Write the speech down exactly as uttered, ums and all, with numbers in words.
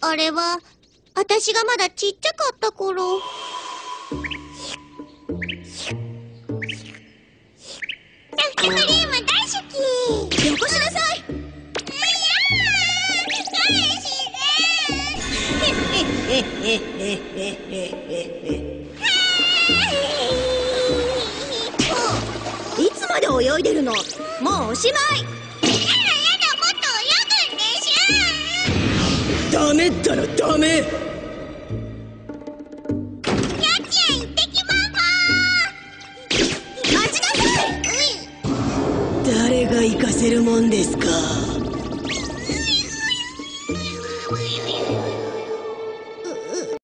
あれは私がまだちっちゃかった頃。ソフトクリーム大好き。よこしなさい。いつまで泳いでるの？もうおしまい。やだやだ、もっと泳ぐんでしょ。ダメったらダメ。幼稚園行ってきまーす。待ちなさい。誰が行かせるもんですか。